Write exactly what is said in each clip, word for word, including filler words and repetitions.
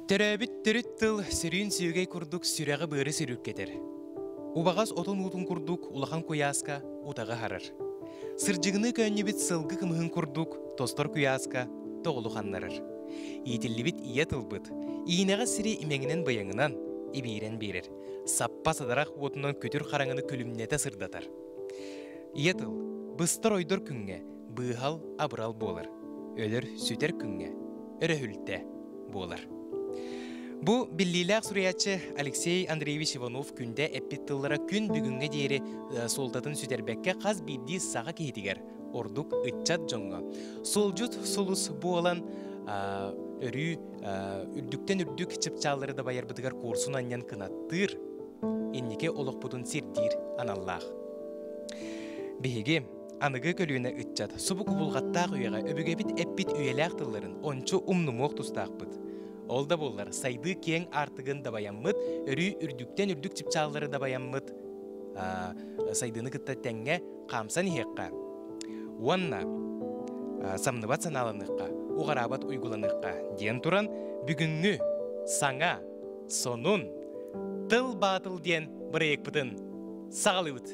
Төрөбүт төрүт тыл сүрүн сүйгей курдук сүрәгы быры сүрүк кетер. Убагас отун утун курдук улахан куяска утага харар. Сыржыгыны көннүбүт сылгы кымыхын курдук тостор куяска тоголу ханнарыр. Иетиллибит ия тылбыт. Иинега сири имеңинен баяңынан ибирен берер. Саппа садарак отунан көтүр караңыны күлүмнете сырдатар. Ия тыл быстар ойдор күнгө быхал абырал болар. Өлөр сүтер күнгө өрөһүлтө болар. Бу биллилак суриячы Алексей Андреевич Иванов күндә эппиттыллара күн бүгүнгө дейри солдатын сүтербекке каз бидди сага кейтигер. Ордук ытчат жоңго. Солжут сулус буолан өрү үрдүктен үрдүк чыпчалары да баярбытыгар курсун аньян кынаттыр. Эннике олокпутун сирдир аналлах. Беги аныгы көлүнө ытчат субук булгаттак уяга өбүгөбит эппит үйелак тылларын ончу умнумок тустакпыт. Олда боллар сайды кең артыгын да баяммыт, өрү үрдүктен үрдүк чипчалары да баяммыт. Сайдыны кытта тәңге камсан ихекка. Уанна самныбат саналаныкка, угарабат уйгуланыкка диен туран бүгүнгү саңа сонун тыл батыл диен бырыйык бытын сагалыбыт.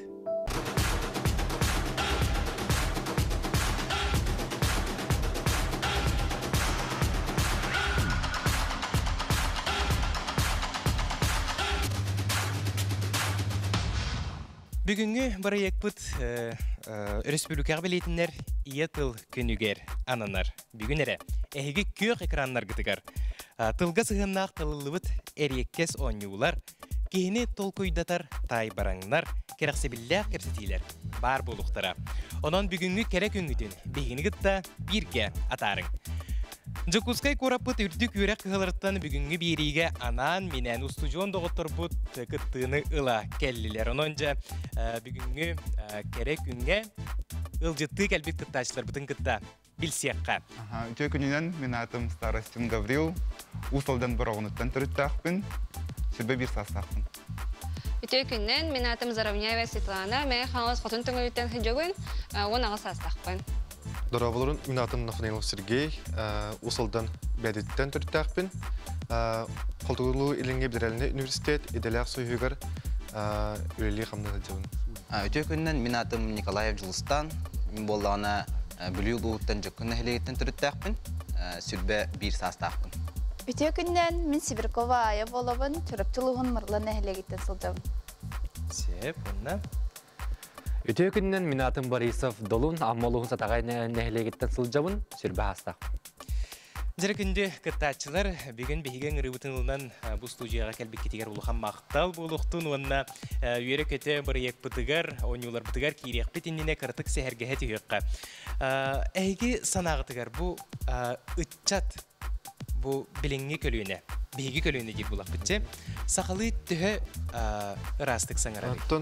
Бүгүнгү барайыкпыт республикага билетиннер ия тыл күнүгер ананар. Бүгүн эре эһиги күйөк экраннар гытыгар. Тылга сыгыннаак тылылыбыт эреккес оңюлар, кихини толкуйдатар тай бараңнар, керексебиллээх керсетилер бар болуктара. Онон бүгүнгү керек күнгүтүн бегини гытта бирге атарың. Жокускай кораппыт үрдүк үрек кыһылырыттан бүгүнгү бириге анан менен устужон доготторбут кыттыыны ыла келлилер. Ононжа бүгүнгү керек күнгө ылжытты келбит кыттачлар бытын кытта билсиякка. Жö күнүнөн мен атым Старостин Гаврил, Усалдан Барауныттан төрүттаакпын, сүрбө бир састаакпын. Үтө күннен мен атым Заровняева Светлана, мен хаңыз хотун төңөлүттен хыжөгүн, он агыс састаакпын. Дороболорун мен атым Нафанилов Сергей, Усалдан бәдеттен төрүттаакпын. Колтугулуу илинге бирелине университет, иделяк сойугар үлели хамны хыжөгүн. Үтө күннен мен атым Николаев Жылыстан, мен болдағына бүлүү бұғыттан жүккін әхілегеттен түріттәқпін, сүрбе бір састақпын. Үтө күннен мен Сибиркова ая болабын, түріптілуғын мұрлан әхілегеттен сылдым. Сеп, онна? Үтө күннен мен атым Борисов Долун, аммолуғын сатағай әхілегеттен сылжабын, сүрбе хастақпын. Жәрі күнді кыттачылар бүгін бейген ұрыбытынылынан бұл студияға кәлбек кетегер ұлыған мақтал болуқтың, онына үйері көте бір ек бұтығар, оңылар бұтығар кейрек бетініне кіртік сәхәргеге түйеққа. Әйге санағытығар бұл үтчат бұл біліңгі көлуіне, бейгі көлуіне деп бұлақ бітсе, сақалы түхі ұрастық саңарар. Аттон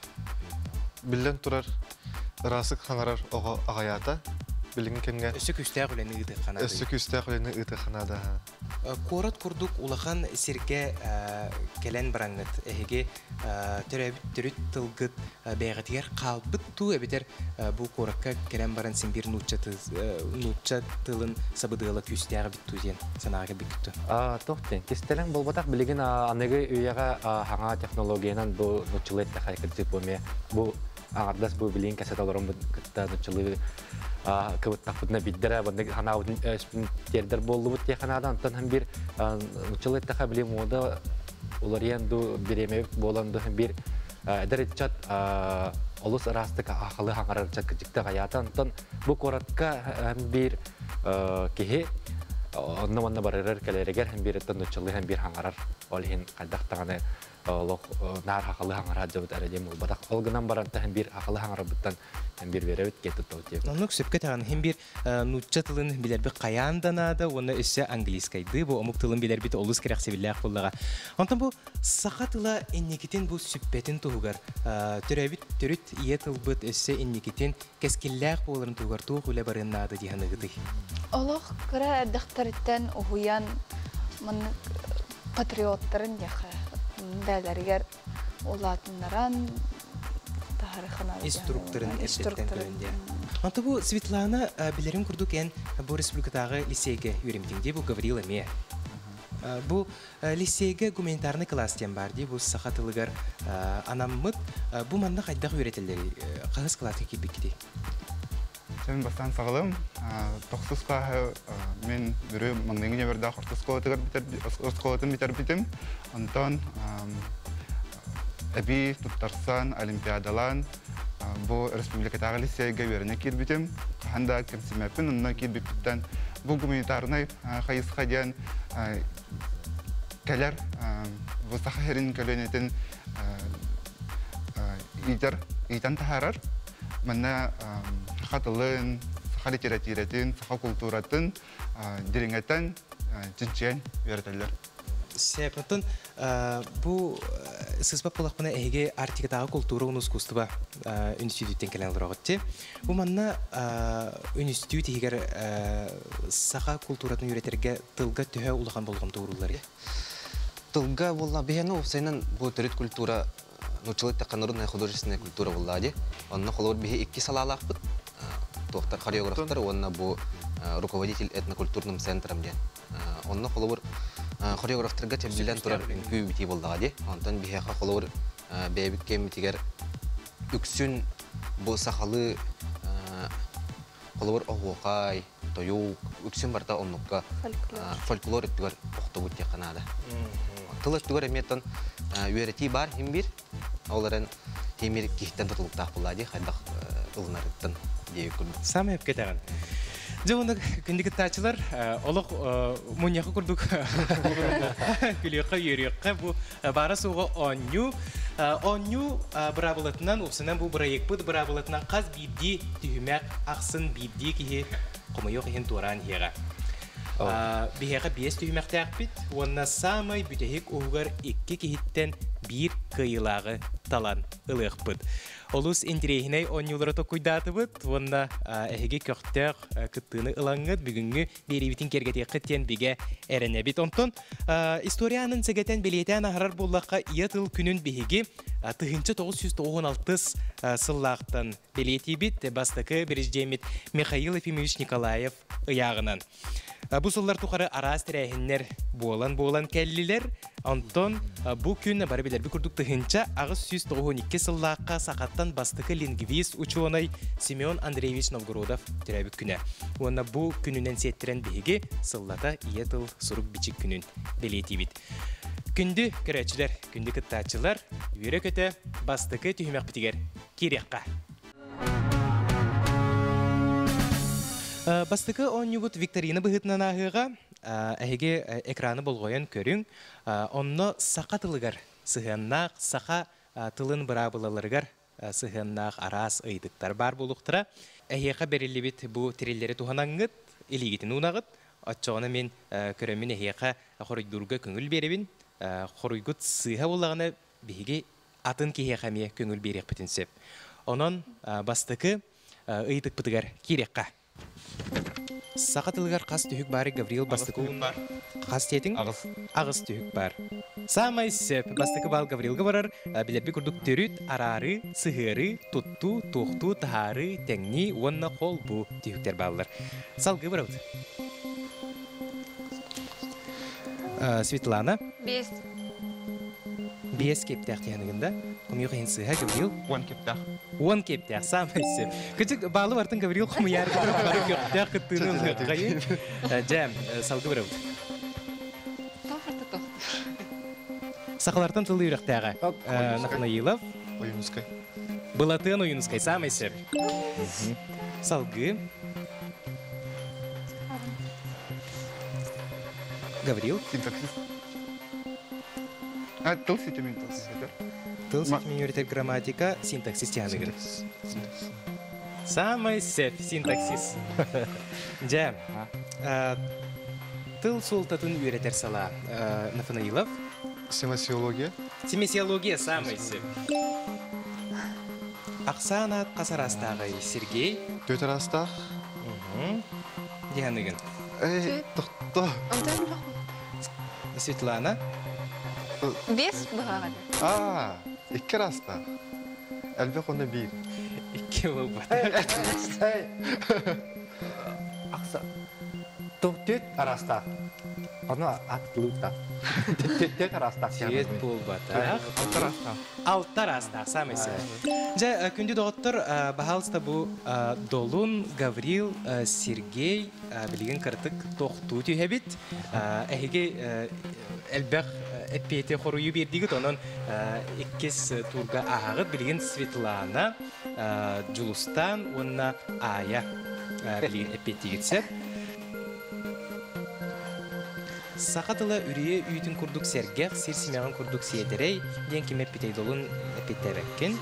білден тұрар ұрастық саңарар ағаята. Өсі күстәк үлені ұйты қанады. Өсі күстәк үлені ұйты қанады. Корат күрдік улахан серге кәлән бараңғыт. Әйге түрәбіт түріт тылғыт бәйғатығар қалбыт ту әбетер бұл коратқа кәлән баран сен бір нұтча тылын сабыдығыла күстәғы біт ту ден санаға бік күтті. Тоқтен, кестелің бұл батақ білеген анығы үйеға хаңа технологиянан бұл нұтчылы әтті қайқырдық бөме. Бұл аңардас бұл білген кәсет алырым бұтта нұтчылы кыбыттақпытына биддері, бұнды ханауытын өспін тердер болу бұт теканадан. Онтан хам бір нұтчылы әттіға білем ода олар енду біремевік боланды хам бір әдір етчат олыс ырастық ақылы хаңарар чат күтікті ғаята. Онтан бұл коратқа хам бір кеге онны-онны барырыр кәлерегер хам бір әттін нұтчылы хам бір хаңарар олығын қайдақтағаны нар хақылы хаңарар жауыт әрәдем ол батақ. Олғынан баранты хам бір хақылы хаңарар бұттан хам бір веревет кетті таутеп. Оны көсіпке таған хам бір нұтча тылын білер бір қаянданады, оны өсі английскайды. Бұл омық тылын білер біті олыс керек себілләқ болдыға. Онтан бұл сақа тыла эннекетен бұл сүппетін тұғығар. Түрәбіт түріт ие тылбыт өсі эннекетен кәскелләқ боларын тұғығар тұғы үлі барынады дейіні ғыды. Олық күрі әрдіқтарыттен ұғуян патриоттарын яқы. Бәләргер олатынларан тарихынан инструкторын эффектен көрінде. Анты бұл Светлана білерін күрдік ән бұл республикадағы лисейге үйремтіңде бұл Гаврила ме. Бу лицейге гуманитарный класстен бар ди, бу сахатылыгар анаммыт, бу манна кайдак үйрөтелери, кагыс класска кирбекти. Sen bastan sağlam, toksuz kahı men biri mangdengin yerde kortus koğutur biter, koğutun biter bitim. Ondan ebi tutarsan olimpiyadalan bu Respublika Tağlı Liseyge verene kirbitim. Handa kimse mepin onunla kirbitten bu gümanitarnay kayıs kadiyan keler bu saharin kalonetin itar itan taharar. Mana katılın, saha literatüretin, saha kulturatın direngetten cinciyen öğretirler. Себептен бу сызбап булакмына эге артикатагы культура уну искусство институттен келелер огытты. Бу манна институт егер саха культуратын үйрөтерге тылга төһө улган болгон туурулар. Тылга болла бехену сенен бу төрөт культура нучылык таканырная художественная культура боллади. Онна холор бихе икки салалакпыт. Доктор хореографтар, онна бу руководитель этнокультурным центром ден. Онна холор хореографтарга чебилен турар күбити боллади. Онтан бихе холор бебик кемитигер үксүн бу сахалы холор огокай, тою үксүн барта оннукка фольклор иттигер октобут яканада. Тылык түгөр эметтен үйрөти бар химбир. Оларын темир кихтен тутулуктак буллади, хайдак ылнарыттан дейик күрдүк. Самы эп кетеген. Жонда күндүк таачылар, олок муньяка курдук. Күлөккө йөрөккө бу бара суга онню, онню брабылытынан усынан бу проектпыт брабылытынан каз бидди түймәк аксын бидди кихи комойок хен туран хега. Бихега биес түймәктәк бит, онна самый бүтәһик угар икки кихиттен бир кыйлагы талан ылыгпыт. Олус интерехиней онюларото куйдатыбыт, онна эһиге көктәк кыттыны ылаңгыт бүгүнгү берибитин кергетек кыттен биге эренебит. Онтон историянын сегетен билетен ахарар буллакка ятыл күнүн биһиги тыгынчы тогуз жүз тогон алты сыллактан билетибит бастакы Береждемит Михаил Ефимович Николаев ыягынан. Бу сыллар тухары арас тирәһиннәр болан-болан кәллиләр. Антон бу күн бары билер бикурдук тыгынча агыс жүз тогон икки сыллакка сакаттан бастыкы лингвист учуонай Семен Андреевич Новгородов тирәбик күнә. Уна бу күнүнән сеттерен биһиге сыллата иятыл сурук бичик күнүн билетибит. Күндү көрәчләр, күндү кыттачылар, үйрө көтө бастыкы түймәк битигер кирекка. Бастыкы оннюгут викторина быһытынан ахыга эһиге экраны болгоен көрүң, онно сака тылыгар сыһыннак сака тылын бырабылаларыгар сыһыннак арас ыйдыктар бар булуктара. Эһига берилибит бу тириллери туханаңгыт, илигитин унагыт. Атчоны мен көрөмүн эһига хоройдурга көңүл беребин. Хоройгут сыха булагына биһиге атын киһига ме көңүл берек битинсеп. Онон бастыкы ыйдык бытыгар кирекка. Сақатылығар қас түхік бары Гавриил бастықы бар. Қас тетің? Ағыз. Ағыз түхік бар. Самай сөп. Бастықы бал Гавриилға барар. Білербі күрдік түріт, арары, сығыры, тұтту, тоқту, тахары, тәңні, онна қол бұ түхіктер балылар. Салғы барауды. Светлана. Бес. Бес кептәқ тегенігінде. Құмиық ең сыға Гавриил. Он кептақ. Он кептәқ, самай сөп. Күтік балы бартын Гавриил құмияр бары кептәқ күттінің қайын. Жәм, салғы барауды. Тоқырды тоқты. Сақалартан тылы үйректәға. Нақнаилов. Оюнускай. Былатын оюнускай, самай сөп. Салғы. Гавриил. Синтаксис. А, тыл сетемен тыл сетер. Тыл сетемен үйретер грамматика, синтаксис тянығыр. Самай сөп, синтаксис. Жа, тыл солтатын үйретер сала Нафанаилов. Семасиология. Семасиология, самай сөп. Ақсанат қасарастағы Сергей. Төт арастақ. Дегенігін. Эй, тоқта. Светлана. Бес бұғағады. А, икки арастақ. Әлбек оны бир. Икки ол бар. Ақса. Тоқтет арастақ. Аны атлыта. Тет арастак. Тет болбата. Алтар астақ самысы. Жа күнді доғыттыр бағалыста бұл Долун, Гаврил, Сергей білген кіртік тоқту түйебет. Әйге әлбәқ әппейте қоруы бердігіт, оның еккес турға ағыт білген Светлана, Джулустан, онына Ая білген әппейтігітсеп. Сақатыла үрие үйдің күрдік сергеқ, сер семяғын күрдік седерей, ден кеме петейдолын әпеттәбәккен.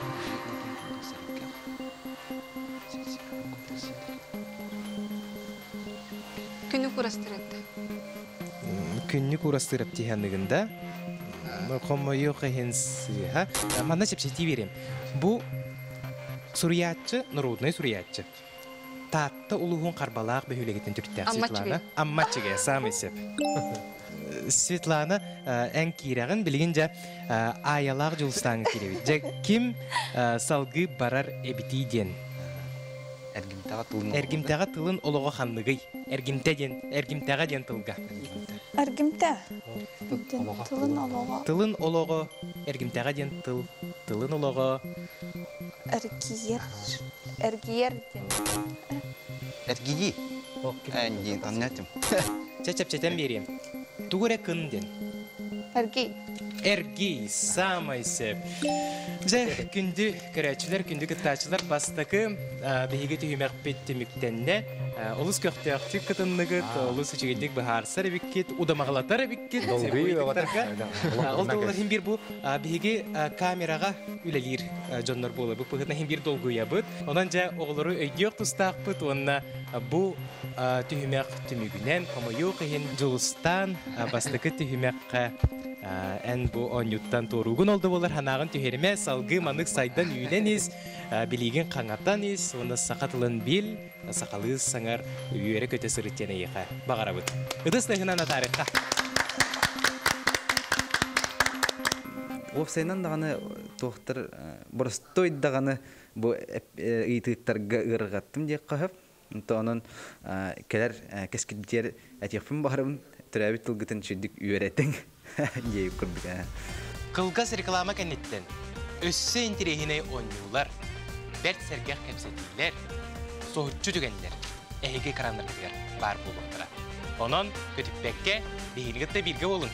Күні құрастырады. Күнні құрастырып тиханығында, қомы йоқ әхенсі, манда шепшеті берем. Бұл сұриятчы, народный сұриятчы. Татты улуғын қарбалақ бөхілегетін түрттәк Светлана. Аммачыға, самый сеп. Светлана ән кейрағын білген жа аялақ жылыстаңы керебет. Жа кім салғы барар әбітейден? Әргімтәға тылын олығы қанлығый. Әргімтәға ден тылға. Әргімтә? Тылын олығы. Тылын олығы, әргімтәға ден тыл. Тылын олығы. Әргиер. Әргиер ден. Әргиди? Әнди, аннатым. Чачап-чатан берем. Туғыра күн ден. Әргей. Әргей, самай сеп. Жа күнді көрәтшілер, күнді күттачылар бастықы бейге түйімәқ бетті мүктенне олыс көқтіяқтық күтіннігіт, олыс үчігендік бұхарсар беккет, удамағалатар беккет. Олдығылар хем бір бұл бейге камераға үлелер жонлар болы. Бұл бұғытна хем бір долгуя бұд. Онан жа оғылары өйдеуқ тұстақ бұд. Онна бұл түйімәқ түмігінен, қомайуқ еген жылыстан бастықы түйімәққа ән бұл онюттан торуғын олды болар. Ханағын түйеріме салғы манық сайдан үйленіз, білеген қаңаттаныз, оны сақатылын бел, сақалы саңар үйері көте сұрыттен еқа. Бағара бұд. Үдістігінен атарыққа. Офсайнан дағаны тоқтыр бұрыстой дағаны бұл ұйтықтарға ұрғаттым дек қағып. Оның кәлер кәскілдер әтеқпін бағарымын түрәбі тұлғытын шүрдік үйереттің дейіп күрдік. Қылғас реклама кәнеттен өссі интерегіне ойнулар, бәрт сәргәқ кәпсетейлер, соғытчу түгендер, әйге қаранырдығыр бар болуқтыра. Онын көтіппәкке бейілгітті білгі болын.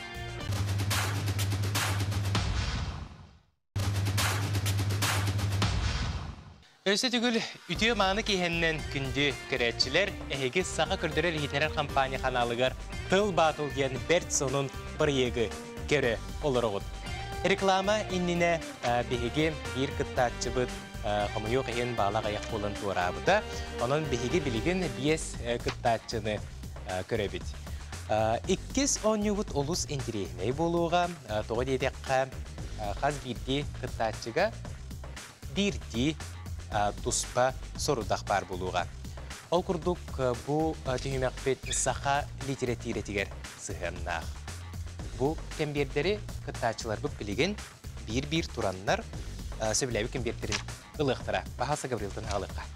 Өсі түгіл үтіе маңы кейхеннен күнді көрәтшілер әйге саға көрдірер хитерер компания қаналығар тыл батыл ден бәрт сонын бір егі көрі олар оғыд. Реклама инніне бейге бір күттатчы бұд қомыйо қиын бағлақ аяқ болын туарабыда. Оның бейге білген бес күттатчыны көрі біт. Иккес он юбыт олыс интерегіней болуға тоғы дейдеққа қаз бірді күттатчыға бірді туспа сорудақ бар болуға. Ол күрдік бұл түйімәқпет сақа литературетігер сығыннақ. Бұл кәмбердері күттачылар бұл білеген бір-бір тураннар сөбіләуі кәмбердерін ұлықтыра. Бағасы Гаврилдың алыққа.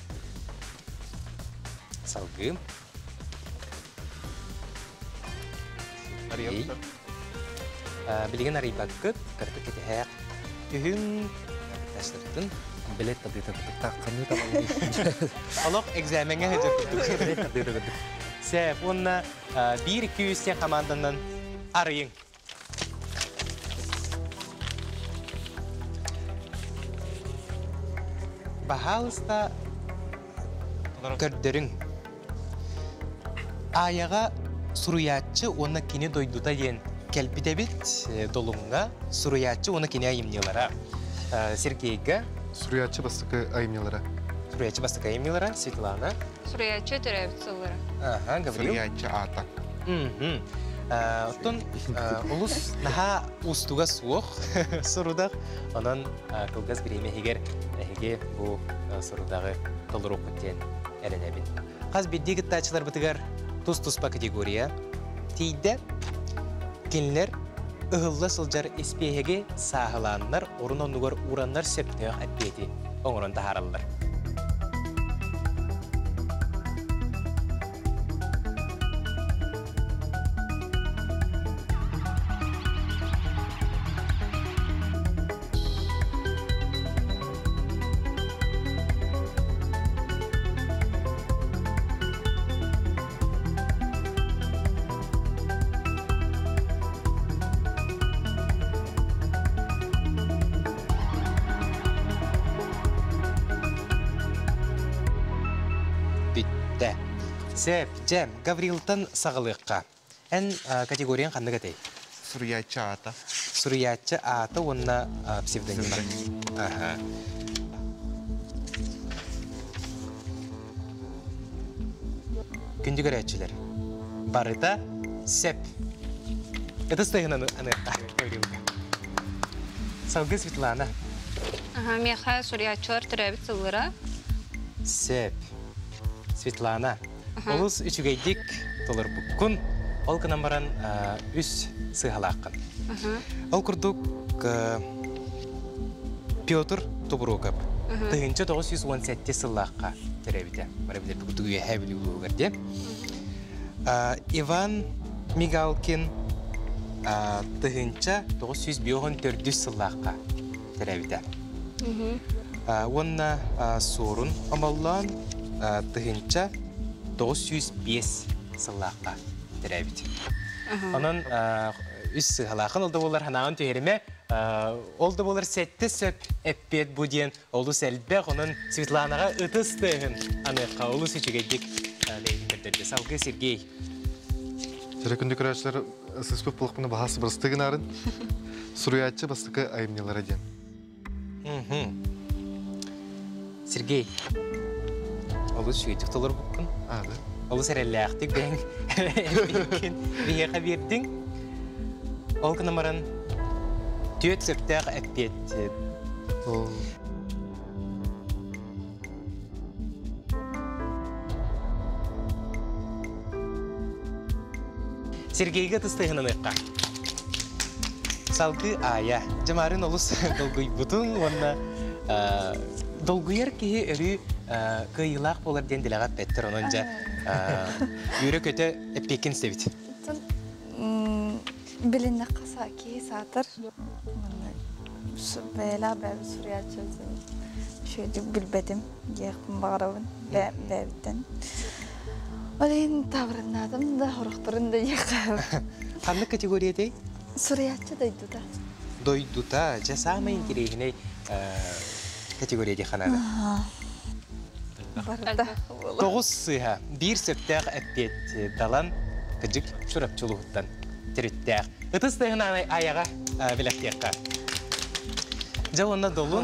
Салғы. Білеген арайбаққыт, кірті кетіғақ. Үйін тәшіліктің билет тадыта таққаны табалды. Алоқ экзаменге хәзер күттік. Билет тадыта күттік. Сәп, онна бір-екі үстен команданан арайың. Бағалыста көрдерің. Аяға сұруятчы оны кені дойдута ден кәлпіде бет долуңға сұруятчы оны кені айымнелара. Сергейге Сүриятчы бастықы айымнелара. Сүриятчы бастықы айымнелара, Светлана. Сүриятчы түрәбіт сыллары. Ага, Гаврил. Сүриятчы ата. Оттон, ұлыс наға ұстуға суық сұрудақ. Онан қылғыз біреме егер әйге бұл сұрудағы қылыр оқыттен әрінәбін. Қаз беддегі тачылар бұтығар тұс-тұспа категория. Тейді келінер ұғылы сылжар еспейге сағыланлар, орын онығар ұранлар септіғақ әтпейді, оңырын тағаралылар. Сәп, жәм, Гаврилтан сағылыққа. Ән категориян қанды кәтей? Сурьячы ата. Сурьячы аты, онна псевдонима. Аха. Күнді көрәтшілер. Барыта сәп. Это стығынан аныққа. Салғы Светлана. Меха сурьячылар түрәбіт сылғыра. Сәп. Светлана. Олыс үшігейдік толыр бұққын. Ол кынан баран үс сығалаққын. Ол күрдік Петр Тубруков. Тығынчы тоғыз жүз он сетте сыллаққа түрәбіті. Бары білер бүкірді үйе әбілі ұлығырде. Иван Мигалкин тығынчы тоғыз жүз он төрт сыллаққа түрәбіті. Онна сорын амаллан тығынча тоғыз жүз бес сыллаққа түрәбіті. Онын үс сығалақын олды болар ханағын түйеріме олды болар сәтті сөп әппет бұден олыс әлбәқ оның Светланаға ұтыстығын аныққа олыс үшігедік лейдіңдерді. Салғы Сергей. Жүрекінді көрәшілер сыспып бұлықпыны бағасы бірістігін арын. Сұруятчы бастықы айымнелары ден. Сергей. Олыс шүйдік толыр бұққын. Ады. Олыс әрәләқтік бәң әппеткен бейеға бердің. Ол кінамарын түйет сөптәқ әппет. Сергейге тұстығынан ұққа. Салғы ая. Жамарын олыс долгой бұтын, онна долгойер кейі өрі күйілақ болар ден дилаға пәттір, онынша үйрі көті әппекін істебіт. Bilinne kasa ki satır. Bela ben Suriyacızım. Şöyle bilbedim. Yakın bağırın. Ben bevden. Olayın tavrınladım da horukturun da yakın. Hangi kategoriyede? Suriyacı doydu da. Doydu da. Cesamayın kireyine kategoriyede kanadı. Barda. Toğuz sıha. Bir söptəq əppet dalan kıcık şurapçılıqdan. Türüttəq. Itыстığın ayağa biləkdəqqa. Cavonna dolun.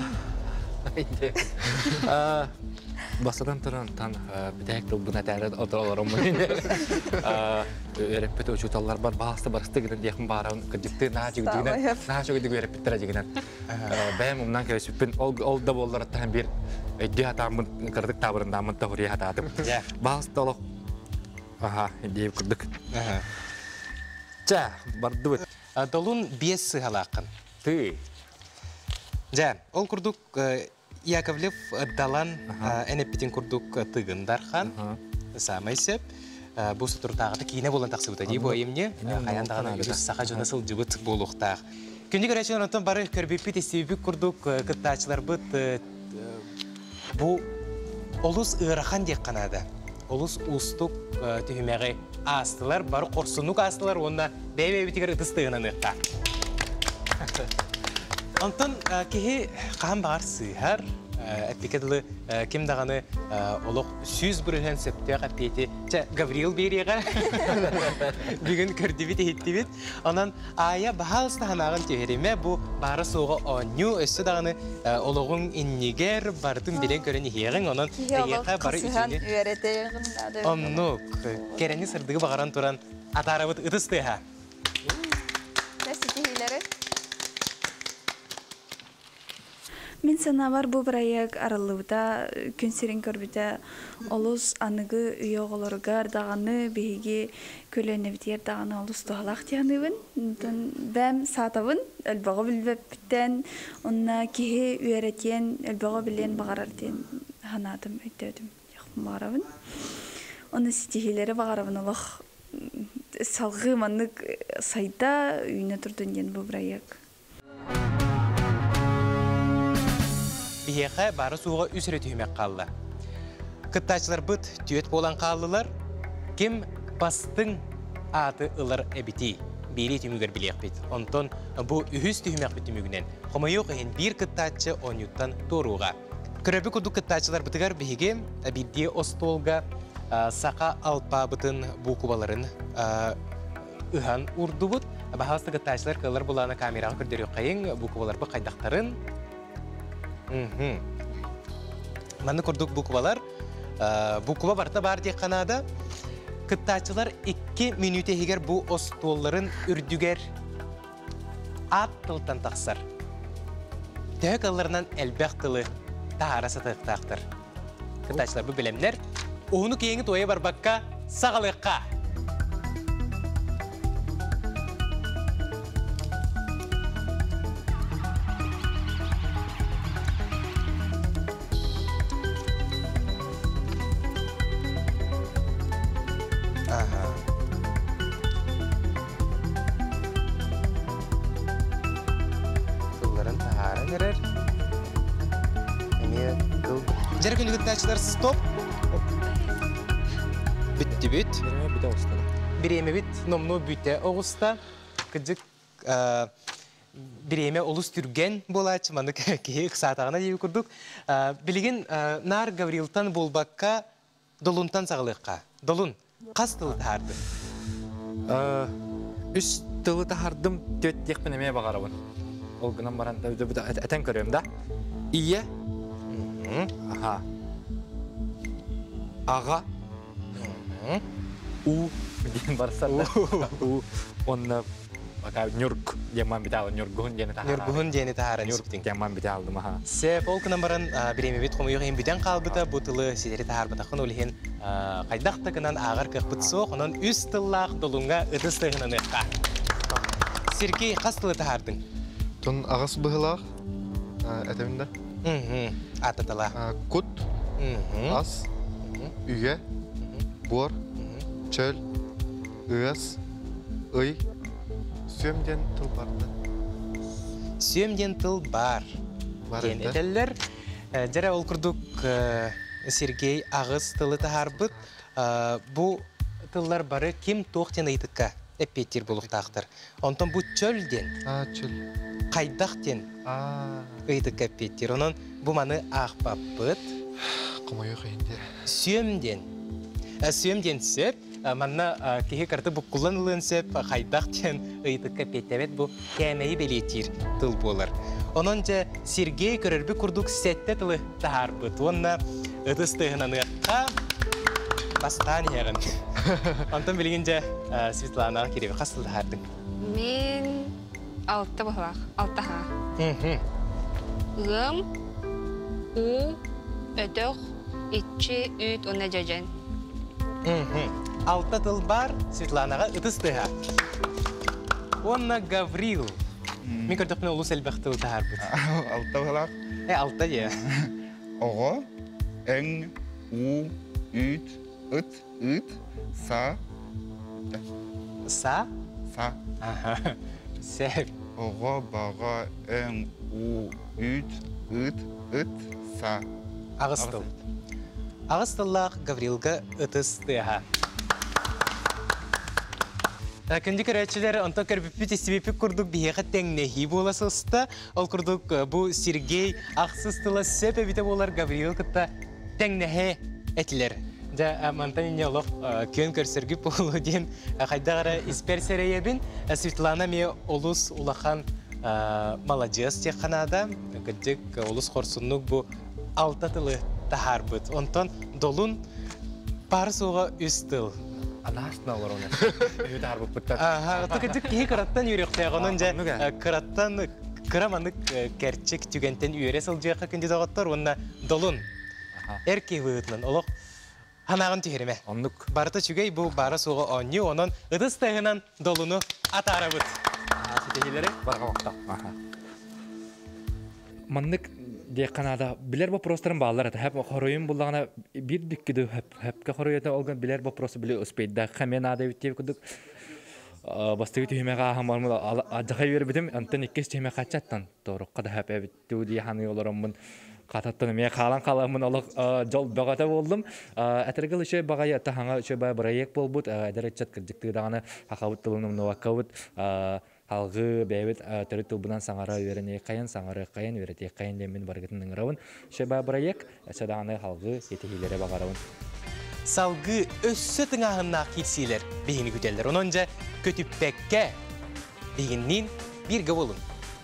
Basadan turan tan bidək dolbuna tәрі oturalарым. Өреппет өчуталар бар, бағасты барысты гінен дейқін бағарауын күдікті наға жүгдігінен, наға жүгдігі өреппеттері жігінен. Бәйім ұмнан көсіппін, ол да болдар аттаған бір өйді атамын, қырдық табырындамын тағырия атадым. Бағасты олық, аға, дейіп күрдік. Жа, барды бұд. Долун бес сығалақын. Ты. Жа, ол күрдік Яковлев далан әнеппетін күрдік тығындархан. Самай сеп. Бұсы тұртағыды кейіне болан тақсы бұта дей бойымне. Қаяндағына үз сақа жонасыл жүбіт болуқтақ. Күнді көрәшін онтан бары көрбеппет естебіп күрдік күттачылар бұт. Бұл олыс ұғырақан дек қанады. Олыс ұстық түйімеғі астылар, бары қорсынық астылар, онына бәй-бәй-бітігер ұтыстығынан ұққа. Онтан кейі қаған бағар сыйхар, әппекеділі кем дағаны олық сүз бүрілген сөптеғ әппеті Гавриил береға бүгін көрдебет еттебет. Онан ая бағалысты ханағын түйереме бұ бары соғы оңю өсі дағаны олығын иннегер бардың білен көрін еғің. Онан еға бары үтіне. Оннық, керені сырдығы бағаран тұран атарабыт ұтыстыға. Мен сана бар бұл проект аралыбыта күнсерін көрбіті олыс анығы үйе оғылырғар дағаны бейге көлені бітер дағаны олыс тұғалақ тияныбын. Бәм сатабын, әлбағы білбәп біттен, онына кеге үйеретен, әлбағы білен бағарартен ханадым, өйттәудім, яқпын бағарабын. Оны сетихелері бағарабын олық салғы манық сайда үйіне тұрдың ден бұл проект. Бейеқі бары суға үсірі түймек қалды. Кыттачылар бұд түйет болан қалдылар, кем бастың аты ұлар әбіті бейрей түймігер білек бет. Онтон бұл үхіз түймек бет түймігінен. Қомайық ең бір кыттачы он юттан торуға. Көрәбі күрді кыттачылар бұтығар бейге әбидде остолға сақа алпабытын бу кубаларын ыхан урдубут. Бахаста гаттачлар кылар буланы камерага көрдөрү кайын бу кубалар бу кайдактарын. Мм. Маны көрдүк бу кубалар. Бу куба барта бар дек канада. Кыттачылар икки минут егер бу остолларын үрдүгер ат тылтан тақсар. Тәк алларынан әлбәқ тылы тағарасы тақтақтыр. Кыттачылар бу білемдер. Оғыны кейінгі тойы бар баққа сағалыққа. Жаргын үгіттәчілер стоп. Бітті бүт. Береме бүте оғыста. Береме бүт, номну бүте оғыста. Күдік береме олыс түрген болачы. Маны кейі қысатағына дейі күрдік. Білген нар Гаврилтан болбаққа долунтан сағылыққа. Долун, қас тылы тағарды? Үш тылы тағардым төт декпін еме бағарабын. Ол күнан баран әтен көрем да. Ие. Аха. Аға. У. Дейін барсар да. У. Онна нюрг. Деман біталы нюргуын дені тағарады. Нюргуын дені тағарады. Нюрг деман біталдым. Сәп ол күнан баран біреме бет қомы ең бүтен қалбыта бұтылы сетері тағарбытақын олеген қайдақты күнан ағар қықпыт соқ, онан үз тыллақ долунға ұдыстығынан ұққа. Сергей, қас тылы тағардың? Тон ағас бұғылақ әтемінде. Ататала. Кут, ас, үйе, бор, чөл, ұяс, ұй, сөмден тыл барды. Сөмден тыл бар. Кен етелер. Жара ол күрдік Сергей ағыз тылы тағарбыт. Бұ тыллар бары кем тоқтен айтыққа әппеттер болуқтақтыр. Онтан бұ чөлден. Чөл. Қайдақтен айтыққа әппеттер. Онын бұ маны ақпаппыт. Қомайы қайынде. Сөмден. Сөмден сөп. Манна кеге карты бұққылын ұлын сөп. Қайдақтен айтыққа әппеттебет бұ кәмейі белетер тыл болар. Онын жа Сергей көрірбі күрдік сәтті тылы тағарбыт. Онына ұдыстығынан ұққа бастан еғін. Онтан білген жа Светланаға керебі. Қас тылы тағардың? Мен алты бұғылақ. Алты ха. Ғым, у, өтіқ, итчі, үт, оны жажан. Алты тыл бар Светланаға ұдыстыға. Онына Гаврил. Мен көрдіқпен ұлыс әлбәқ тылы тағарбыт. Алты бұғылақ. Ә, алты же. Оғы, әң, у, үт, үт, үт, са. Са? Са. Сәп. Оғы, баға, әң, у, үт, үт, үт, са. Ағыстыл. Ағыстыллақ Гаврилға ұтыстыға. Күнді көрәтшілер онтан көрбіппіт істебепік күрдік бейеға тәңнехи боласы ұста. Ол күрдік бұл Сергей ақсыстылы сөп әбіті болар Гаврил күтті тәңнехе әтілер. Жа мантан ине олық көн көрсіргі болу ден қайдағара испер сәрейебін. Светлана ме олыс улақан маладжес тек қанада. Күдік олыс қорсынлық бұл алтатылы тахар бұд. Онтан долун пары соға үз тыл. Анастын алыр оны. Өйі тахар бұд бұттар. Күдік кей қыраттан үйректеғ. Онын жа қыраттан қыраманық кәрчек түгентен үйере сылжияққа күнде дағаттар. Онына долун әркей ғыытынан олық Ханағын түйеріме. Оннық. Барыты чүгей бұл бары суғы онны, онын ыдыстығынан долуну атары бұд. Сетегелері барға вақта. Маннық дек қанада білер вопростарын бағалар әті. Әп қоройын бұлағына бір дүккеді әпке қоройын олған білер вопросы біле ұспейді. Қамен ада өттеп күдік. Бастығы түймеға ағамармын аджақай бері бітім. Антын еккес түйме қатшаттан. Торыққа да әп әбітті өдей ханы оларымын. Қататтын мен қалан қаламын олық жол бағата болдым. Әтіргіл үші бағай тахаңа үші бай проект бол бұд. Әдір әтчат кірдіктігі дағаны хақауыт тұлының нуақауыт. Халғы бәйбіт түрі тұлбынан саңара өріне қайын, саңара қайын, өрете қайын демен барғытының рауын. Үші бай проект әсі дағаны халғы етігілері бағарауын. салгы өссө тыңағынна кирсилер бейіні күтелдер. Ононжа көтүппекке бейіннен бірге болын.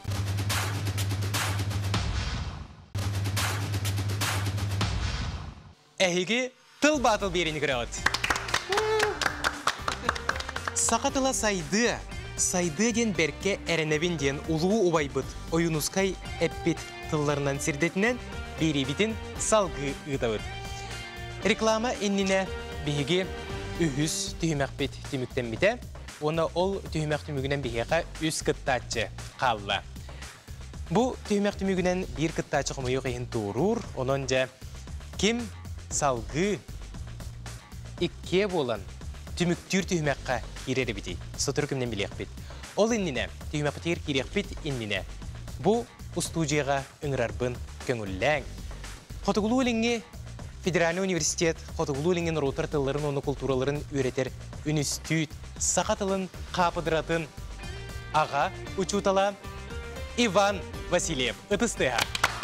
Әйге тыл батыл берені көрәуіт. Сақатыла сайды, сайды ден берке әрінәбін ден ұлуы ұбайбыт, ойынускай әппет тылларынан сирдетінен бері бітін салғы ұдауыт. Реклама енніне бейге үхіз түйімәқпет түміктен біте, оны ол түйімәқ түмігінен бейге үз кыттачы қалла. Бұ түйімәқ түмігінен бір кыттачы құмайық ең туырur, онынca кем салғы икке болан түміктүр түйімәққа керері біті. Сотыр кімнен білек бет. Ол инніне, түйімәқтер керек бет инніне. Бұ ұстудияға үңірарбын көңілләң. Қотығылу өліңе Федеральный университет Қотығылу өліңен ротар тылларын, оны культураларын өретер үністүйт, сақатылын қапыдыратын аға учутала Иван Васильев. Үтістіға.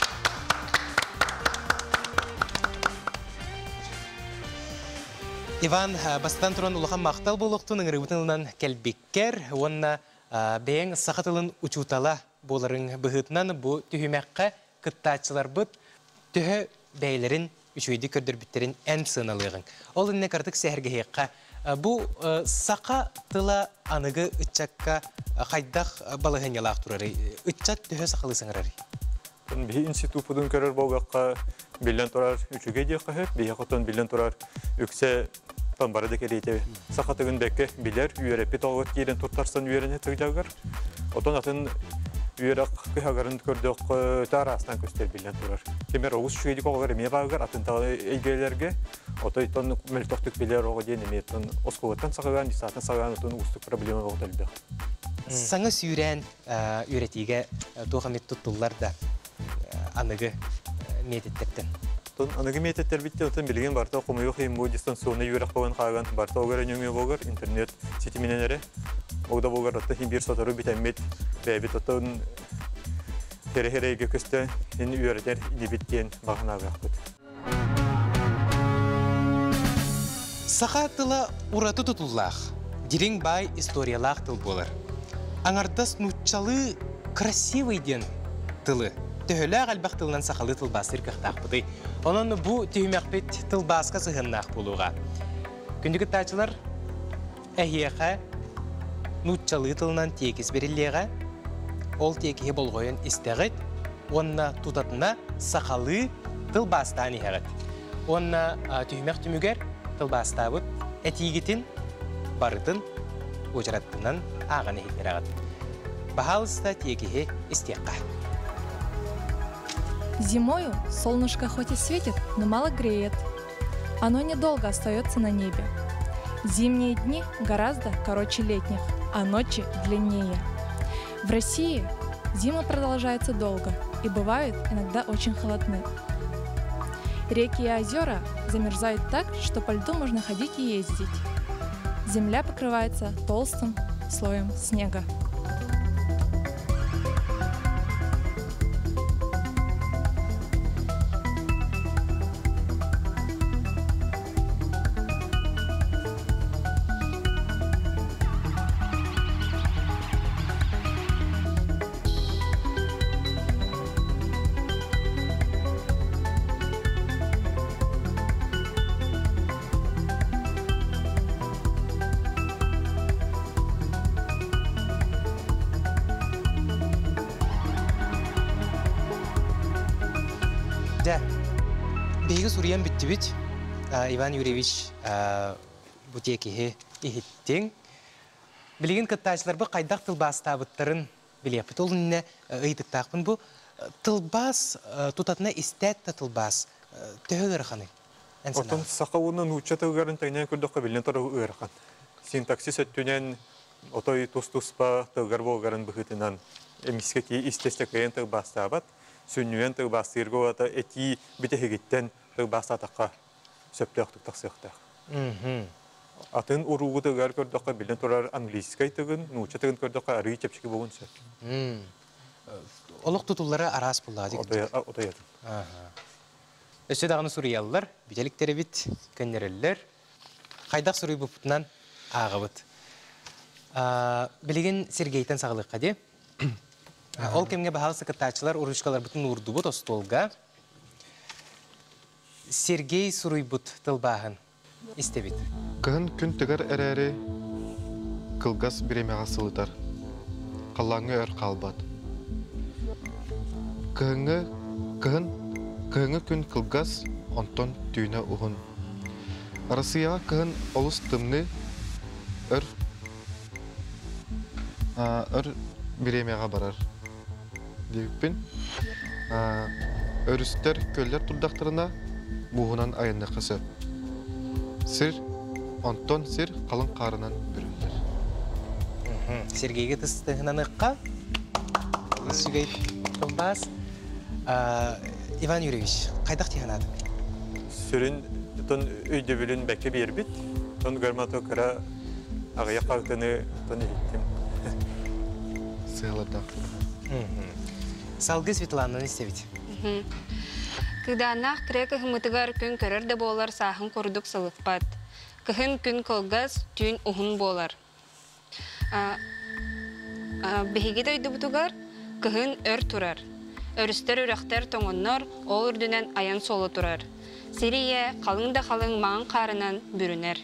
Иван, бастан тұран ұлыған мақтал болуқтың ұңырыбытылынан кәлбеккер, онына бәйін сақатылын учутала боларын бұғытынан бұ түйімәққа күттачылар бұд, түйі бәйлерін үшөйді көрдір бүттерін ән сыналығын. Ол үнне картық сәхіргеққа. Бұ сақа тыла анығы үтчакка қайдақ балығын ялақ тұрары. Үтчат түйі сақалы сыңырары. Бі институт бұдың көрір болғаққа білен тұрар үшіге де қағып, бейе қотын білен тұрар үксе тамбары да керейтебе. Сақатығын бәкке білер, үйерепет олғыт кейден тұттарсан үйеріне тұғжағыр. Отын атын үйерек күйағарын көрдіқ өтар астан көстер білен тұрар. Кемер оғыз үшіге де қолғыр еме бағығыр, атын тағы әйгелерге. Отын мөлтоқтық білер оғы дейін еметтің осқуғыттан сақыған, дисатын сақыған ұтын ұстық проблема оғытылды. Саңы сүйрен үйретіге тоғамет тұттылар да анығы мететтерден. Анығы мететтер бітті, отын білген барта қомайы қиым бұл дистанционны үйрек болған қаған. Барта оғыр өңі болғыр, интернет сетіменен әрі. Оғда болғыр отты хим бір сотару бітәмет бәйбет отын хері-херейге көсті үйретер инебеттен бағын ағақ бұд. Сақа тыла ураты тұтыллақ, дерің бай историялақ тыл болыр. Аңардас нұтчалы красивый ден тылы. Төхіләғ әлбәқ тылынан сақалы тылбастыр қықтақ бұды. Onun bu tühüməkbet tılbaska sığınaq buluğa. Gündüki tacılar əhiyyəqə nutçalı tılından tekiz berilliğə, ol tekihi bolğoyun istəğit, onna tutatına saqalı tılbastan ihəğit. Onna tühümək tümügər tılbasta bud, ətigitin barıtın ucarattından ağını hekmerəğit. Bahalısta tekihi istəqqa. Зимою солнышко хоть и светит, но мало греет. Оно недолго остается на небе. Зимние дни гораздо короче летних, а ночи длиннее. В России зимы продолжаются долго и бывают иногда очень холодны. Реки и озера замерзают так, что по льду можно ходить и ездить. Земля покрывается толстым слоем снега. Беги суриян бітті біт, Иван Юрьевич бұтекеге ехеттен. Білеген кіттачылар бұл қайдақ тылбас табыттарын білеп біт. Ол үніне ұйдықтақпын бұл. Тылбас тұтатына істәтті тылбас төхі ғырқаны. Отын сақауының ұча тылғарын тәңнен көрдіққа білген тұры ғырқан. Синтаксис өттінен отой тұс-тұспа тылғар болғарын бұғытынан еміске кей істестек ғайын тылбас табат. Сүннуен тылбастырғы ота әти бітігіттен тылбастатаққа сөптіқтік тақсықтақ. Атын ұруғы тылғар көрдіққа білден тұрар английскай тығын, нұча тығын көрдіққа арый чепшігі болғын сөп. Олық тұтулары арас бұлады? Ота ядым. Өсі дағыны сұриялылар, бітеліктері бит, көннерелілер, қайдақ сұрый бұпытынан ағыбыт. Білеген Сергейтен сағылыққа де. Ол кемге бағалы сықыттачылар, ұрышқалар бұтын ұрды бұт остолға. Сергей сұрый бұт тылбағын істебет. Кығын күн түгір әрәрі кылгас біремеға сылытар. Қалаңы өр қалбат. Кығыңы кығын кығыңы күн кылгас онтон түйіне ұғын. Арасыяға кығын олыс тымны өр өр біремеға барар. Дейіппен өрістер көллер тұрдақтарына бұғынан айынна қысып. Сір, онтон сір қалың қарынан бүрілдер. Сергейге тұстығынан ұққа. Сүгей қылбас. Иван Юрьевич, қайдақ тиғанады? Сүрін тон өйді білін бәкі бербіт. Тон ғарматы қыра ағыя қағытыны тон еттім. Сығылардақ. Салғы Светлананы істебет. Кыданақ кірек ұхымытығар күн көрір де болар сағын құрдық сылықпат. Кыхын күн қолғаз түйін ұғын болар. Бігеге дөйді бұтығар кыхын өр тұрар. Өрістер үріқтер тоңыннар ол үрдінен аян солы тұрар. Сирие қалың да қалың маған қарынан бүрінер.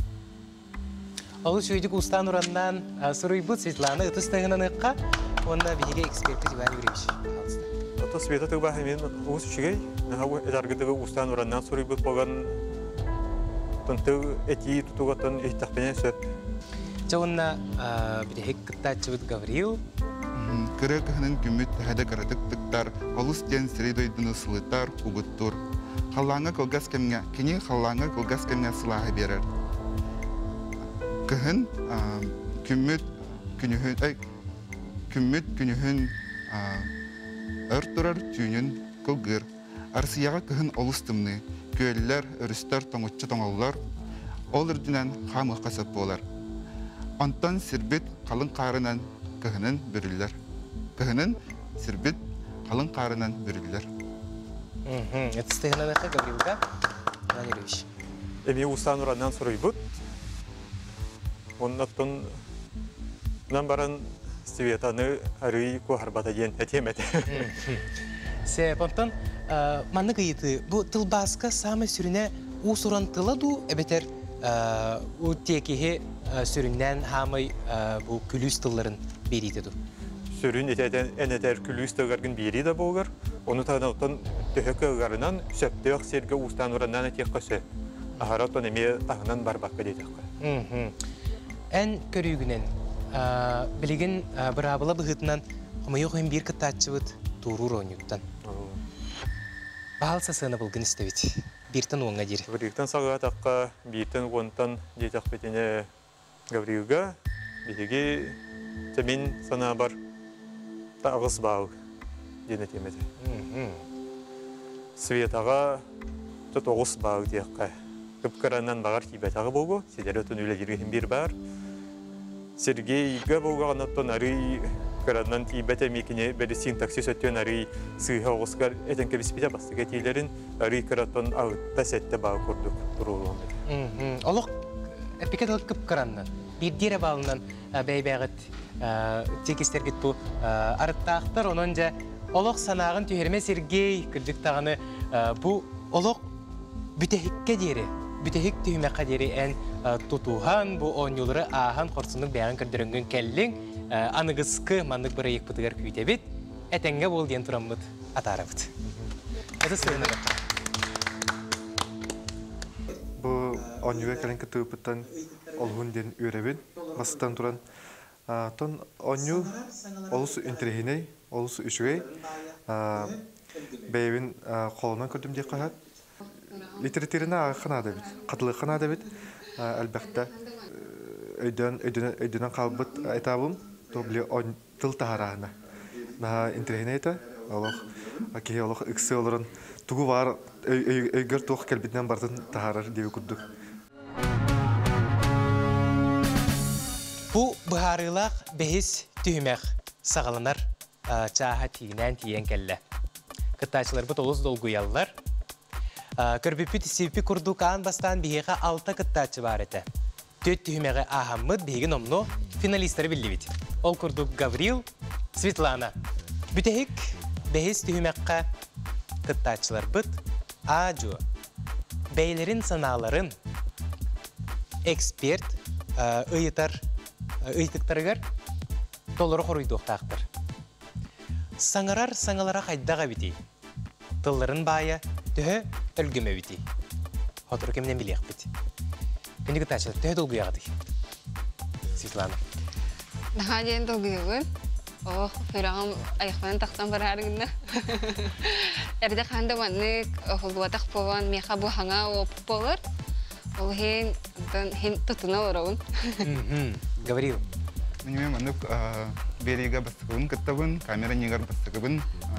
Ол шүйдік ұстан ұраннан сұрый бұд Светлана ұтыстығынан ұққа, онда бігеге эксперті Иван Юрьевич. Ото Света тыгба хэмин уус үшігей, эдаргыдығы ұстан ұраннан сұрый бұд болған тонтыг эти тұтуға тон ехтақпенен сөп. Жауынна бігеге күттачыбыд Гавриил. Кыры кыһынын күмүт тәһәдә каратык тыктар, олус тен средойдыны сылытар, убыттур. Халлаңа колгас кемгә, кини халлаңа колгас кемгә сылаһы берер. Кыһын күмүт күнүһүн, ай күмүт күнүһүн өр турар түйүнүн колгыр. Арсыяга кыһын олус тымны, көлләр, өрүстәр тоңуччу тоңоллар, ол үрдүнән хамы касап болар. Антон сирбит калың карынан кыһынын бүрүлләр. Кыһынын сирбит калың карынан бүрүлләр. Мм, этстегенә дә Гавриилга. Иван Юрьевич. Эми устан ураннан сұрый бұд. Оннаттон нан баран Светаны арый кухарбата ден әтемет. Се понтон манны кыйты бу тылбаска самы сүрүнө усуран тыладу эбетер у текеге сүрүннән хамай бу күлүс тылларын беритеду. Сүрүн этеден энетер күлүс тылларын бериде болгар. Оны таныктан төһөкөгәреннән сөптөк серге устан ураннан әтеккәсе. Ахаратон эме тагынан барбакка дейдек. Мм. Эн көрүгүнен билеген бирабыла быгытынан хомойохын бир кытачыбыт турур онюттан. Балса сыны булгын истебит. Биртен оңга дир. Биртен сагатакка, биртен гонтан дейдек бетене Гавриилга, биге темин сана бар тагыс бау дене темете. Светага тогуз бау дейкка. Көпкараннан багар кибетагы болгу, сидерөтөн үле жирген бир бар. Сергейге болгоннан ары караннан кибете мекине бери синтаксис өтөн ары сыйга огускар этенке биспите бастыга тилерин ары каратон агытта сетте бау курдук турулун. Мм. Олок эпикедел көпкараннан бир дире балынан бейбегит текистергит бу арыттактар онон же олок санагын түйерме Сергей кырдыктаганы бу олок бүтехикке дире бүтехик түйме кадери эн тутухан бу онюлары ахан корсундук бягын кырдырынгын келлин аныгыскы мандык бир эйик бытыгар күйтебит этенге бол ден турамбыт атарабыт. Это сыйны. Бу онюга келенке тыпыттан олгун ден үребин бастан туран тон оню олус интерехиней олус үшүгей бейбин колунан көрдүм дей кахат. Литературына хана да бит, катылы хана да бит. Албакта өйдөн өйдөн өйдөн калбыт айтабым, тобле он тыл тахарана. На интернетте, алох, аки алох иксе олорун тугу бар өйгөр тох келбитнен бартын тахарар деп күрдүк. Бу быһарылак бехис түймәк сагаланар чаха тигнән тиен келле. Кытачылар бу толус долгуяллар. Көрбіппіт сепі күрдік аң бастан бігеға алта кыттачы бар еті. Төт түймеғі ағаммыд бігін омно финалистері білді бит. Ол күрдік Гаврил, Светлана. Бүтехік бәхес түймеққа кыттачылар бұд ажу. Бәйлерін саналарын эксперт ұйытар, ұйтықтарығар толыры қоруйдуқтақтыр. Саңарар саңалара қайдаға бітей. Тылларын бая түхі өлгіме бітей. Хотыр кемнен білеқ біті. Күндегі тәчілер түхі долғы яғады. Светлана. Наға дейін долғы яғын. Ох, фирағым аяқпанын тақтан бар әрігінді. Әрді қанды маңнық ұқылдуатақ болған меқа бұл хаңа оп болыр. Ол хен тұтына орауын. Гаврил. Меніме маңнық береге бастығын күттабын, камера негар бастығын,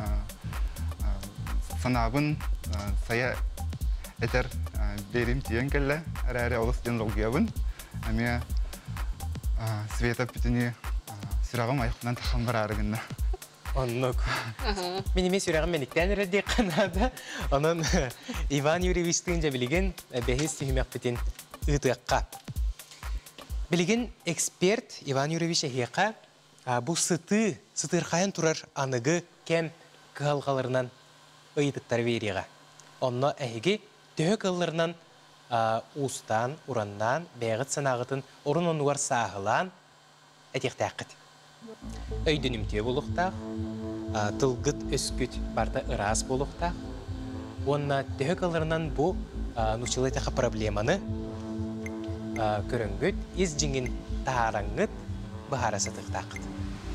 санабын, сая әтер берім тиен кәлі, әрі олыс ден логиябын. Әме Света пітіне сұрағым айқынан таққан бар арығында. Оннық. Меніме сұрағым меніктен әрді қанады. Оның Иван Юрьевичтің жа білген бәхес түймек бітін ұйтыққа. Білген эксперт Иван Юрьевич әхеқа бұл сыты, сытырқайын тұрар анығы кәм қығалғаларынан ұйтықтар вереға. Онны әхеге түйі қылларынан ұстан, ұрандан, бәғыт санағытын орын онуар сағылан әтеқті әқіт. Өйдінімте болуқтақ, тылғыт өскүт барда ырас болуқтақ. Онна түйі қылларынан бұл нұчылайтаға проблеманы көрінгіт, ез жіңін тағараңғыт бұхара сатықтақыт.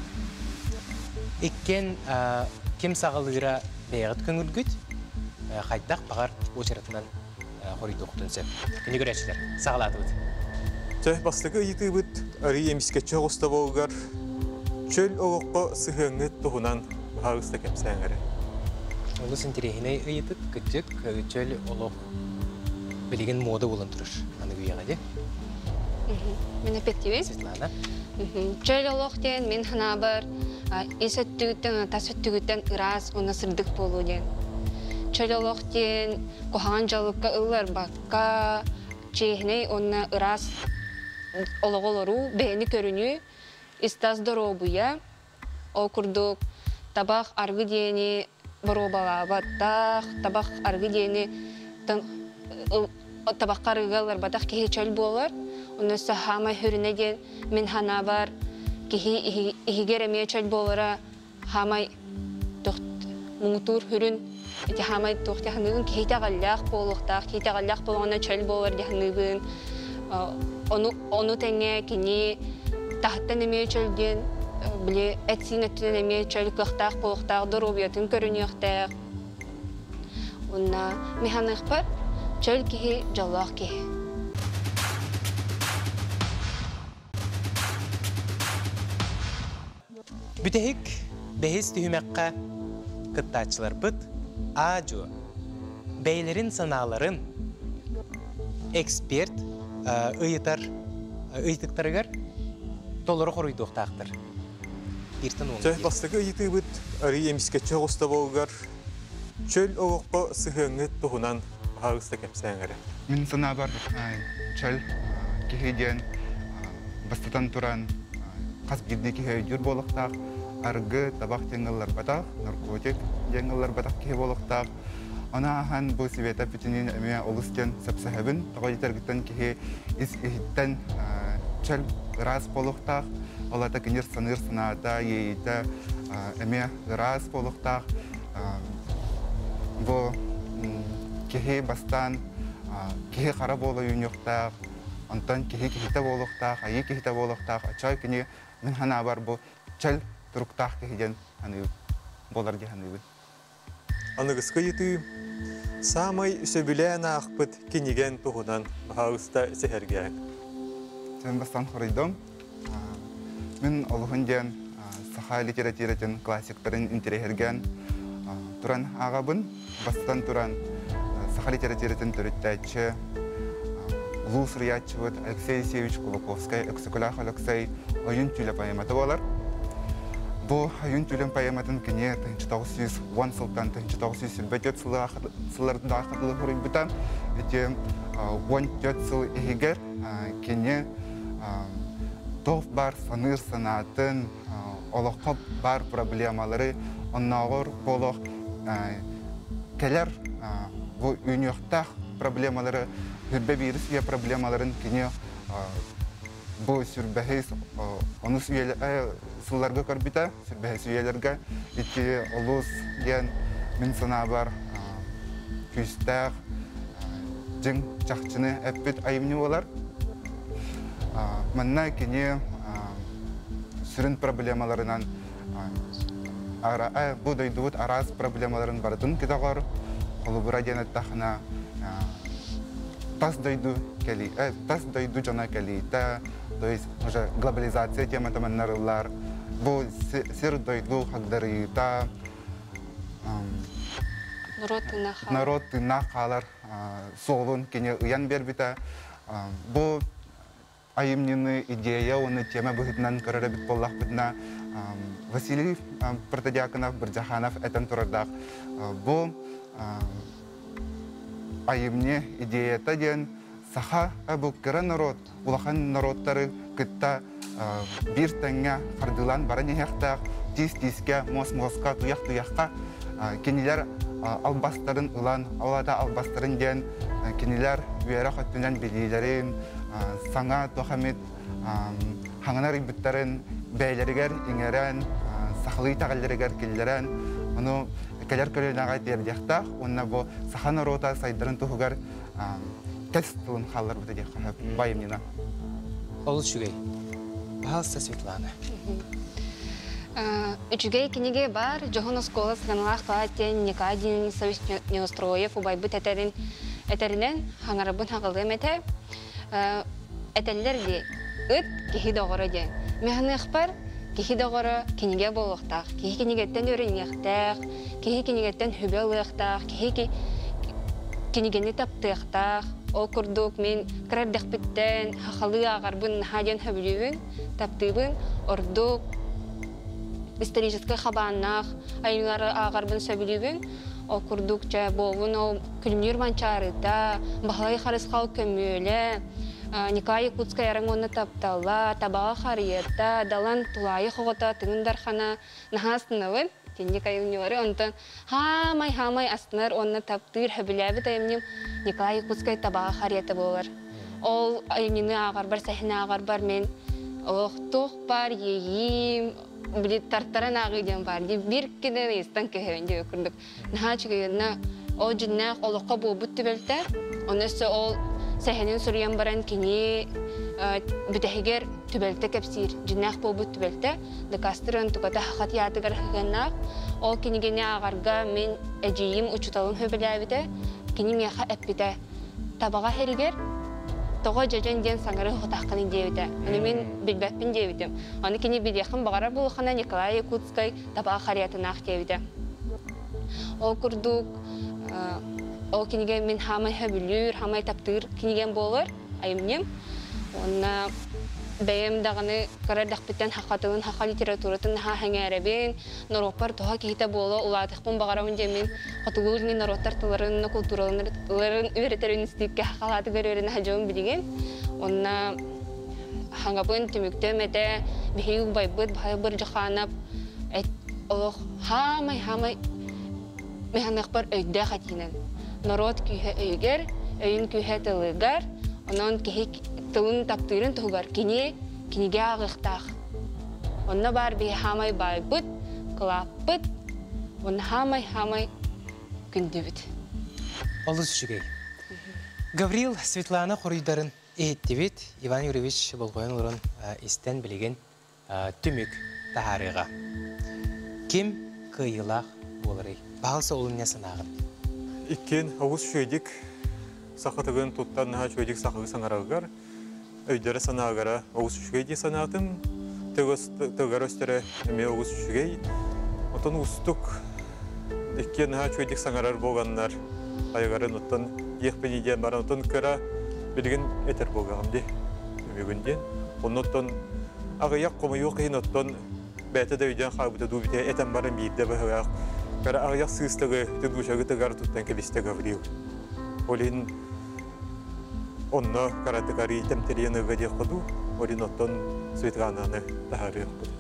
Еккен кем сағылыра бәғыт көңілгіт, қайдақ бағар очаратынан қорыйды оқытынсы. Күні көрәшілер, сағылады бұд. Тәй бастығы үйті бұд, әрі емескетші ғоста болғар, чөл оғыққа сығыңыт тұғынан бағығыста кәмсәң әрі. Олыс интерехіне үйітіп, күттік чөл олық білеген мода болын тұрыр. Аны күйеға де? Мен әпеттебен? Светлана. Чөл олық ден, мен хана бар, ес өттігіттен, тас өттігіттен ырас, оны сырдық болу ден. Чөл олық ден, қоған жалыққа ұлар баққа, чейхіне оны ырас олық олару, бәйіні көріні, істаз дұробуя, ол күрдік табақ арғы дені боробалабаттақ, табақ арғы дені табаққа арғалар батақ кеге чөл болар. Оны сахамай хүріне ден мен хана бар, кеге игер әме чөл болара, хамай мұңытур хүрін, эти хамай тоқтяқынығын кейте ғаллақ болуқтақ, кейте ғаллақ болуғана чөл болар дяқынығын. Оны тәңе кені тахттан әме чөлден, біле әтсин әттен әме чөл қықтақ болуқтақ, дұрубиятын көрінеқтақ. Онна механық бар, чөл кеге жаллақ кеге. Бүтехік бәхес түймеққа кыттачылар бұд ажу. Бәйлерін саналарын эксперт ұйытар, ұйтықтарығар толыры қоруйды оқтақтыр. Тәй бастығы үйті бұд, әрі емескетші ғоста болғар, чөл оғыққа сығыңыт тұғынан бағығыста кәмсәң әрі. Мен сана бар чөл кехеден бастатан тұран қас бірді кеге жүр болықтақ, арғы табақ теңгілер батақ, наркотик теңгілер батақ кеге болықтақ. Она ахан бұл Света бүтінен әме олыстен сәпсәхәбін, тағайытарғыттан кеге із ехіттен чөл рас болықтақ, олата кенер саныр санада, ейті әме рас болықтақ. Бұл кеге бастан, кеге қара болу үйінеқтақ, онтан кеге кехіті болықтақ, айы кехіті болықтақ, ачай кене мен хана бар бұл чәл тұрықтақ кехеден болар дегені бұл. Анығысқы еті самай сөбілән ақпыт кенеген тұғынан бағағыста сәхәргең. Сен бастан құрыйдым. Мен олығын ден саха литературатен классиктарын интерехерген тұран ағабын. Бастан тұран саха литературатен түріттәтші Лус Рячевод, Алексей Севич Кулаковский, Эксекулях Алексей, ойын түйлі поэматы болар. Бу аюн түлен поэматын кине тынчы тогуз жүз он сылтан тынчы тогуз жүз бетет сылларында акытлы хурин бутан эти он төрт сыл эгер кине тоф бар саныр санатын олоқоп бар проблемалары оннағыр болох келер бу үйнөктах проблемалары хүрбе бирис я проблемаларын кине бу сүрбәһис оны сылларга карбита сүрбәһис үеләргә ити олус дигән мин сана бар күстәк җиң чакчыны әппет айымны болар манна кине сүрен проблемаларынан ара бу дойдут арас проблемаларын бардын китагар холубура дигән тахна тас дойду кели тас дойду жана кели та то есть уже глобализация тема там нарылар бу сер дойду хагдары та народ тына калар солун кине уян бербита бу айымнины идея оны тема быгытнан карара бит боллах битна Василий Протодиаконов Биржаханов этен турардак бу айымне идея таден саха абу кара народ улахан народтары кытта бир таңга кардылан баран яктак тиз тизге мос моска туяк туякка кинилер албастарын улан алада албастарын ден кинилер үере хаттынан билилерин саңа тохамет хаңанар ибиттарын бәйләргәр иңерән сахлый тагылләргәр килләрән аны келер көлөнәгә дәрҗәхтә онна бу сахана рота сайдырын тугар тестун халлар бу дигә хәп байымнина Ол шугай Бахалса Светлана Үчүгей кинеге бар Жохонос колас ганлах катен никадин совесть не устроев убай бит этерин этеринен хаңарабын хагылды мете этеллер ди ыт кихи догора ден механы хпар кихи догора кинеге болохтак кихи кинегеттен өреньяктак кихи кинегеттен хүбелыктак кихи кинегени таптыктак ол курдук мен креддек биттен хахалы агарбын хаден хөбүлүбүн таптыбын ордук исторический хабаннах айнары агарбын сөбүлүбүн ол курдук жа болун ол күлнүр манчарыта бахлай харыскал көмөлө Николай Якутская районна таптала, табаға харията, далан тулайы хоғыта, тыңындар хана нахасынавын, Николай Юниоры, онтан хамай-хамай астынар, онна таптыр, хөбіләбі тайымнем Николай Якутская табаға харията болар. Ол айымнені ағар бар, сәхіне ағар бар, мен оқтоқ бар, ейім, білет тарттаран ағыден бар, бір кеден естан көхевенде өкірдік. Наха чүгейіне, ол жүннәқ олыққа бұл бұтты бөлті, онысы ол Сәхенен сүрген баран кені бүтәхігер түбәлті кәпсір, жүннәқ бол бұт түбәлті, дықастырын тұқата хақат ятығар хығаннақ. Ол кенігені ағарға мен әжейім ұчыталын хөбіләбіді, кені меха әппіді. Табаға әрігер, тоға жажан ден саңыры ғытаққының дейбіді. Оны мен білбәппін дейбідім. Оны кені білдеқін бағара болуқана Николай Якутскай табаға қариятынақ дейбіді. Ол күрдік Ол кинеген мен хамай хөбүлүр, хамай таптыр кинеген болар, айымнем. Онна бәйем дағаны қарардақ біттен хақатылын, хақа литературатын ха хәңәрәбен, наропар тоға кейті болу, ұладықпын бағарауын демен, қатылығын нароттар тыларын, культураларын өретерін істейікке хақалаты көрерін хәжауын білеген. Онна хаңапын түмікті мәті бейгі байбыт, байбыр жақанап, олық хамай-хамай механақ бар өйді қатинен. Народ күйе өйгер, өйін күйе тылыгар, онан күйе тылын таптырын тұғығар, кене, кенеге ағықтақ. Онна бар бей хамай байбыт, қылаппыт, оны хамай-хамай күнді бүт. Олыс жүгей. Гаврил Светлана қорыйдарын еттебет, Иван Юрьевич болғойын ұрын істен білеген түмік тахарыға. Кем қиылақ болырый? Бағылса олын не санағын? Иккен ауыз шөйдік сақытығын тұттан наға шөйдік сақығы саңарағығар, өйдері санағыра ауыз шөйдік санағытым, тұғар өстері әме ауыз шөйдік. Отын ұстық иккен наға шөйдік саңарар болғанлар, айғарын ұттан еқпен еден барын ұттан көра білген әтер болғағымды өмегінден. Оны ұттан ағыяқ қомайы қиын ұттан бәті да үйден қабыты ду бите этен барын бейді бәхіғақ. Кара ағаяқ сыстығы түдушағы тұғар тұттан кебісті ғаврил. Олин онна караты кари темтерияны ғадек қоду, олин оттон Светлананы тағары қоду.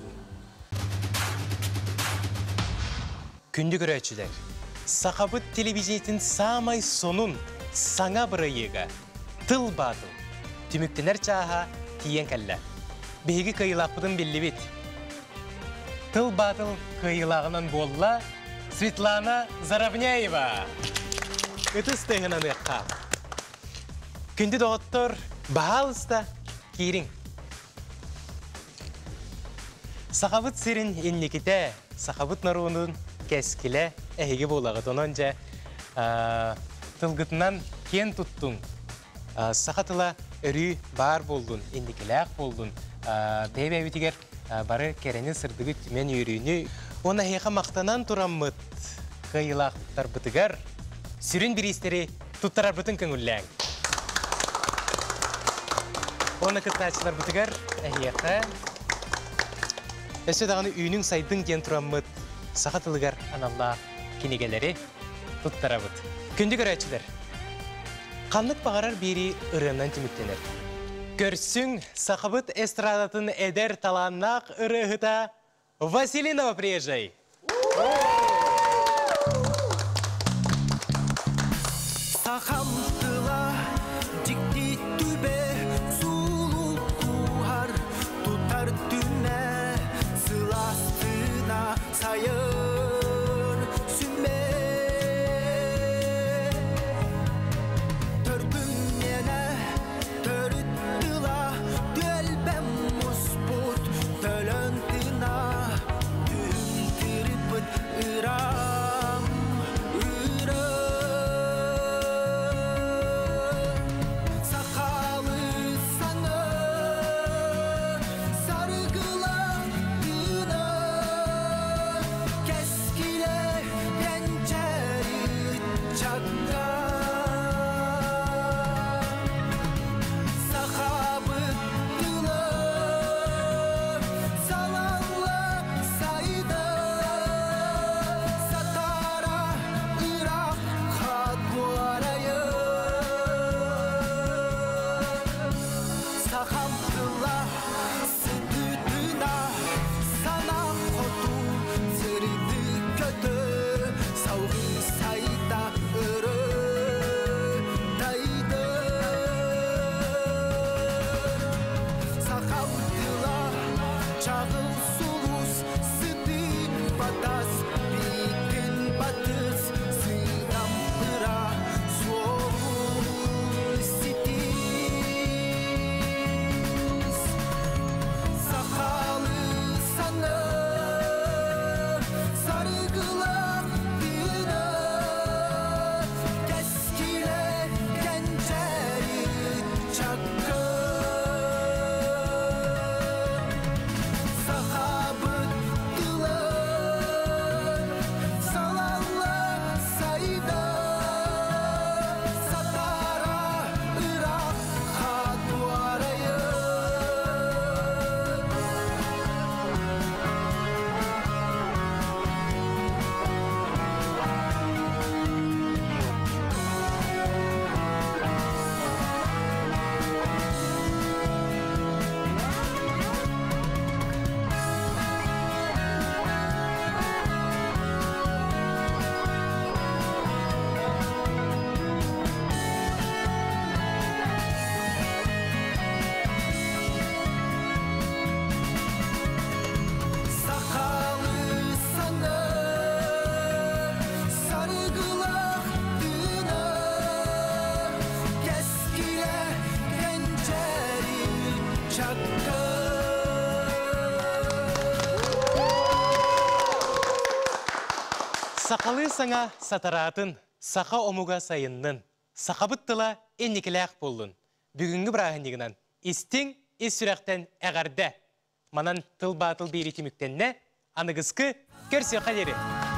Күнді көрәтшілер, Сақабыт телевизиятын самай сонун саңа бұрайыға, тыл батыл, түміктенер чаға тиен кәлі. Бейгі кайылақпыдың белі бет. Тыл батыл кайылағынан болла Светлана Заравняева. Үтіс тығынан ұққа. Күнді доғыттыр бағалыста кейрін. Сақабыт сирин еннекете, Сақабыт наруының кәскілі әйге болағыт. Онынша тылғытынан кен тұттың. Сақатыла өрі бар болдың, еннекеләқ болдың. Бәйбі әбетігер бары кәрені сырдығы түмен үйрүйіні. Оны әйға мақтанан тұраммыт қайылақтар бұтығар. Сүрін бір істері тұттарар бұтын көңілләң. Оны күттачылар бұтығар әйеқа. Әсі дағаны үйінің сайдың кен тұраммыт сақатылығар аналла кенегелері тұттара бұт. Күнді көрәтшілер. Қанлық бағарар бері ұрынан түміктенер. Көрсің Сақабыт эстрадатын әдер таланнақ ұрығыта Василинова приезжай. Сақамтыла дикти түбе сулу кухар тұтар түнә сыластына сайын сүнме төркін мені төріттіла дүелбәм мұспут төлінтіна түмтіріпіт ұрам ұры сақалы саңы сарғыла дына кәскілі пәнчәрі чакка Сақабыттылы салалы сайды сатара ұрақ қат буарайы Сақамтыла сүтүтүна сана қоту сырды көті сауғы сайда ұры тайды Сақамтыла чағыл сұлус сүті батас бейгін батыс сыдам ұра суы сетіз Сақалы саны сарғылақ дүйіні кәскілер кәнжәрі чакы Сақабыттылы салалы сайды сатара ұрақ қат буарайы Сақалы саны сарғылақ дүйіні кәскілі кәнжәрі чакы Сақалы саңа сатаратын, сақа омуға сайынның, Сақабыттыла еннекеләқ болдың. Бүгінгі бірағындығынан істің ес сүрәқтен әғарды. Манан тыл батыл бейреті мүктенне, анығызқы көрсе қадері.